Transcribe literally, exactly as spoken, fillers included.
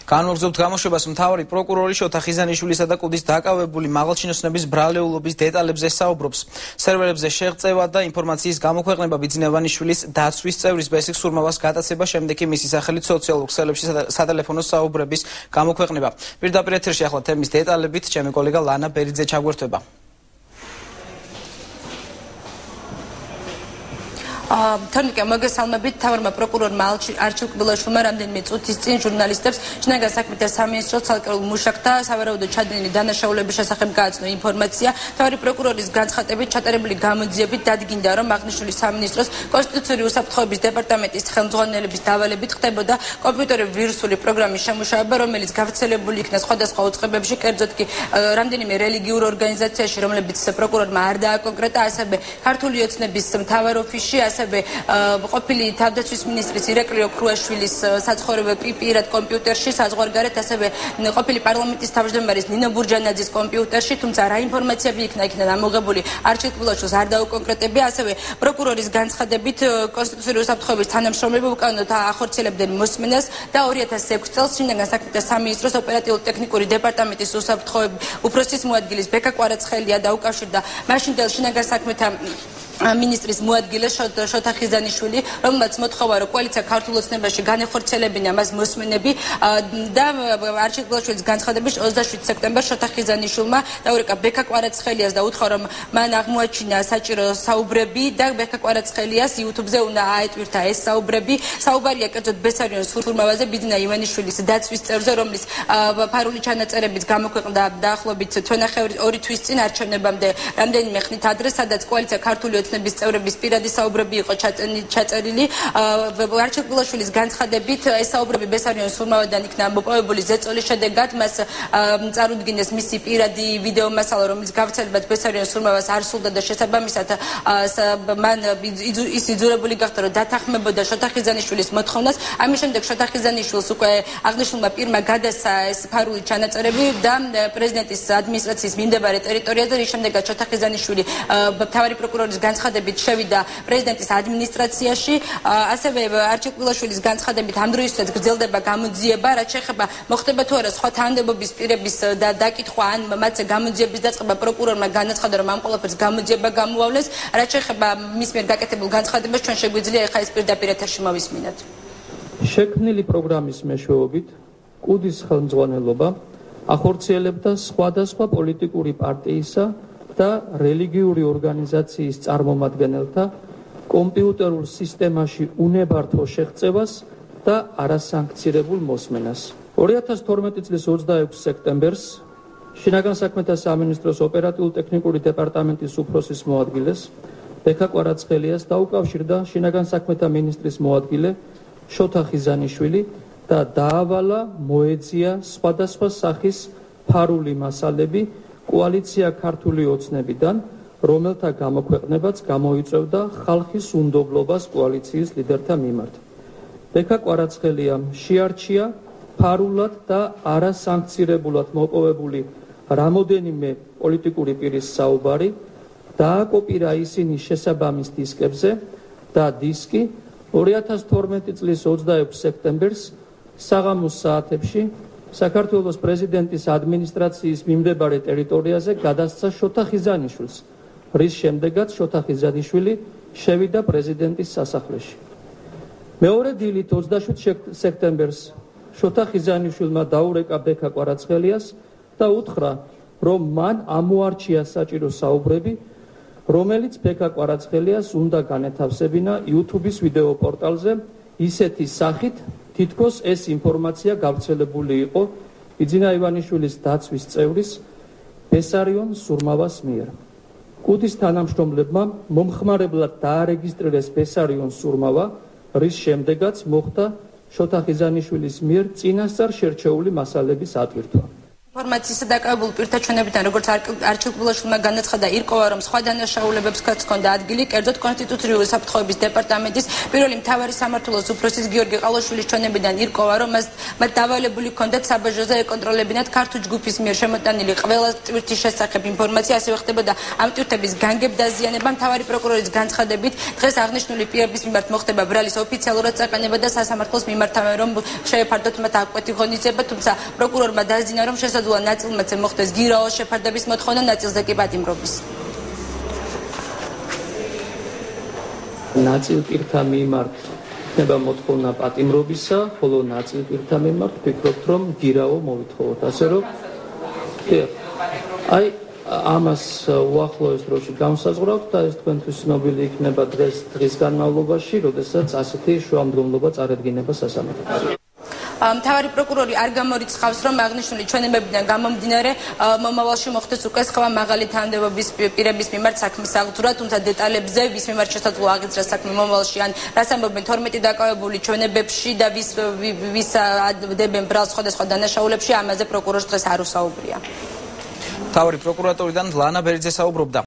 განმოგზაურთ გამოშვებას მთავარი პროკურორი შოთა ხიზანიშვილისა და კუდის დაკავებული მაღალჩინოსნების ბრალეულობის დეტალებზე საუბრობს. სერვერებზე შეღწევა და ინფორმაციის გამოქვეყნება ბიძინევანიშვილის დაცვის წევრის ბესიკ სურმავას გატაცება, შემდეგ კი მისი სახელით სოციალურ ქსელებში სატელეფონო საუბრების გამოქვეყნება. პირდაპირ ეთერში ახლა თემის დეტალებით ჩემი კოლეგა ლანა ბერიძე ჩაგვერთვება. თორნიკე მოგესალმებით. თავარმა პროკურორმა არჩილ კბილაშვილმა რამდენიმე წუთის წინ ჟურნალისტებს შინაგან საქმეთა სამინისტროს ცალკეულ მუშაკთა სავარაუდო ჩადენილი დანაშაულების შესახებ გააცნო ინფორმაცია. თავარი პროკურორის განცხადებით ჩატარებული გამოძიებით დადგინდა, რომ აღნიშნული სამინისტროს კონსტიტუციური უსაფრთხოების დეპარტამენტის ხელმძღვანელების დავალებით ხდებოდა კომპიუტერის ვირუსული პროგრამის შემუშავება, რომელიც გავრცელებული იქნა სხვადასხვა უწყებებში, კერძოდ კი რამდენიმე რელიგიურ ორგანიზაციაში, რომლებიც პროკურორმა არ დააკონკრეტა, ასევე ქართული ოცნების მთავარ ოფისში, ასევე ყოფილი თავდაცვის მინისტრის ირაკლი ოქრუაშვილის საცხოვრებელ პირად კომპიუტერში, საზღვარგარეთ, ასევე ყოფილი პარლამენტის თავმჯდომარის ნინო ბურჯანაძის კომპიუტერში, თუმცა რა ინფორმაციები იქნა იქნა დამოღებული არჩილ კბილაშვილს არ დაუკონკრეტებია. ასევე პროკურორის განცხადებით კონსტიტუციური უსაფრთხოების თანამშრომლები უკანონოდ ახორციელებდნენ მოსმენას და ორი ათას ექვსი წელს შინაგან საქმეთა სამინისტროს ოპერატიულ-ტექნიკური დეპარტამენტის უსაფრთხოების უფროსის მოადგილის ბექა კვარაცხელია დაუკავშირდა მაშინდელ შინაგან საქმეთა მინისტრის მოადგილე შოთა ხიზანიშვილი, რომელმაც მოთხოვა, რომ კოალიცია ქართულ ოცნებაში განეხორციელებინა მას მოსმენები და არჩილ კბილაშვილის განცხადებით ოცდაშვიდ სექტემბერს შოთა ხიზანიშვილმა დაურეკა ბექა კვარაცხელიას და უთხრა, რომ მან აღმოაჩინა საჭირო საუბრები და ბექა კვარაცხელიას YouTube-ზე უნდა აეტვირთა ეს საუბრები. საუბარია კერძოდ ბესარიონ სურმავაზე, ბიძინა ივანიშვილის დაცვის წევრზე, რომლის ფარული ჩანაწერებიც გამოქვეყნდა დაახლოებით თვენახევრის ორი თვის წინ არჩევნებამდე რამდენიმე ხნით ადრე, სადაც კოალიცია ქართული ოცნების წევრების პირადი საუბრები იყო ჩაწერილი. არჩილ კბილაშვილის განცხადებით ეს საუბრები ბესარიონ სურმავადან იქნა მოპოვებული ზეწოლის შედეგად, მას წარუდგინეს მისი პირადი ვიდეო მასალა, რომელიც გავრცელებაც ბესარიონ სურმავას არ სულდა და შესაბამისად მან ის იძულებული გახდა, რომ დათანხმებოდა შოთა ხიზანიშვილის მოთხოვნას. ამის შემდეგ შოთა ხიზანიშვილს უკვე აღნიშნულმა პირმა გადასცა ეს ფარული ჩანაწერები და პრეზიდენტის ადმინისტრაციის მიმდებარე ტერიტორიაზე, რის შემდეგაც შოთა ხიზანიშვილი მთავარი პროკურორის განცხადებით შევიდა პრეზიდენტის ადმინისტრაციაში. ასევე არჩილ კბილაშვილის განცხადებით ამ დროისაც გრძელდება გამოძიება, რაც შეეხება მოხდება თუ არა სხვა თანამდებობის პირების და დაკითხვა ან მათზე გამოძიების დაწყება. პროკურორმა განაცხადა, რომ ამ ყველაფერს გამოძიება გამოავლეს. რაც შეეხება მის მიერ გაკეთებულ განცხადებას, ჩვენ შეგვიძლია ახლა ეს პირდაპირ ეთერში მოვისმინოთ. შექმნილი პროგრამის მეშვეობით კუდის ხელმძღვანელობა ახორციელებდა სხვადასხვა პოლიტიკური პარტიისა და რელიგიური ორგანიზაციის წარმომადგენელთა კომპიუტერულ სისტემაში უნებართვო შეღწევას და არასანქცირებულ მოსმენას. ორი ათას თორმეტი წლის ოცდაექვსი სექტემბერს შინაგან საქმეთა სამინისტროს ოპერატიულ-ტექნიკური დეპარტამენტის უფროსის მოადგილეს ბექა კვარაცხელიას დაუკავშირდა შინაგან საქმეთა მინისტრის მოადგილე შოთა ხიზანიშვილი და დაავალა მოეძია სხვადასხვა სახის ფარული მასალები კოალიცია ქართული ოცნებიდან, რომელთა გამოქვეყნებაც გამოიწვევდა ხალხის უნდობლობას კოალიციის ლიდერთა მიმართ. ბექა კვარაცხელიამ შეარჩია ფარულად და არასანქცირებულად მოპოვებული რამოდენიმე პოლიტიკური პირის საუბარი, დააკოპირა ისინი შესაბამის დისკებზე და დისკი ორი ათას თორმეტი წლის ოცდაექვსი სექტემბერს საღამოს საათებში საქართველოს პრეზიდენტის ადმინისტრაციის მიმდებარე ტერიტორიაზე გადასცა შოთა ხიზანიშვილს, რის შემდეგაც შოთა ხიზანიშვილი შევიდა პრეზიდენტის სასახლეში. მეორე დილით ოცდაშვიდ სექტემბერს შოთა ხიზანიშვილმა დაურეკა ბექა კვარაცხელიას და უთხრა, რომ მან ამოარჩია საჭირო საუბრები, რომელიც ბექა კვარაცხელიას უნდა განეთავსებინა YouTube-ის ვიდეო პორტალზე ისეთი სახით, თითქოს ეს ინფორმაცია გავრცელებული იყო ბიძინა ივანიშვილის დაცვის წევრის ბესარიონ სურმავას მიერ. კუდის თანამშრომლებმა მომხმარებლად დაარეგისტრირეს ბესარიონ სურმავა, რის შემდეგაც მოხდა შოთა ხიზანიშვილის მიერ წინასწარ შერჩეული მასალების ატვირთვა. ინფორმაციისა დაკავებულ პირთა ჩვენებიდან როგორც არჩილ-კბილაშვილმა განაცხადა ირკვევა, რომ სხვა დანაშაულებებს ჰქონდა ადგილი, კერძოდ კონსტიტუციური საფრთხეების დეპარტამენტის პირველი მთავარი სამმართველოს უფროსის გიორგი ყალაშვილის ჩვენებიდან ირკვევა, რომ მათ დავალებული ჰქონდათ საბაჟოზე ეკონტროლებინათ ქართულ ჯგუფის მიერ შემოტანილი ყველა ტვირთის შესახებ ინფორმაცია, ასევე ხდებოდა ამ ტვირთების განგებ დაზიანება. მთავარი პროკურორის განცხადებით, დღეს აღნიშნული პირების მიმართ მოხდება ბრალის ოფიციალურად წაყენება და სასამართლოს მიმართავენ, რომ შეეფარდოთ მათ აღკვეთი ღონისძიება, თუმცა პროკურორმა დაძინა, რომ შესაძლოა ნაწილმაც მოხდეს გირაოს შეფარდების მოთხოვნა, ნაწილზე კი პატიმრობის. ნაწილ პირთა მიმართ ხდება მოთხოვნა პატიმრობისა, ხოლო ნაწილ პირთა მიმართ ვფიქრობთ, რომ გირაო მოვითხოვოთ. ასე რომ აი ამას უახლოეს დროში განსაზღვრავთ და ეს თქვენთვის ცნობილი იქნება დღეს დღის განმავლობაში, როდესაც ასეთი შუამდგომლობა წარედგინება სასამართლოში. მთავარი პროკურორი არ გამორიცხავს, რომ აღნიშნული ჩვენებებიდან გამომდინარე მომავალში მოხდეს უკვე სხვა მაღალი თანამდებობის პირების მიმართ საქმის აღძვრა, თუმცა დეტალებზე ვის მიმართ შესაძლოა აღიძრას საქმე მომავალში ან რას ამბობენ თორმეტი დაკავებული ჩვენებებში და ვის ვის დებენ ბრალს სხვადასხვა დანაშაულებში, ამაზე პროკურორს დღეს არ უსაუბრია. მთავარი პროკურატურიდან ლანა ბერიძე საუბრობდა.